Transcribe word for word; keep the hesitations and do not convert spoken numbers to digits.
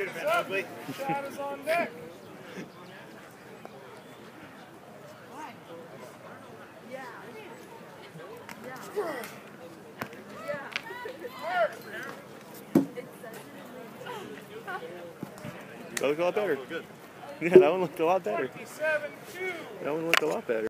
have been ugly. Shot is on deck. Yeah. Yeah. That looked a lot better. Yeah, that one looked a lot better. twenty-seven two. That one looked a lot better.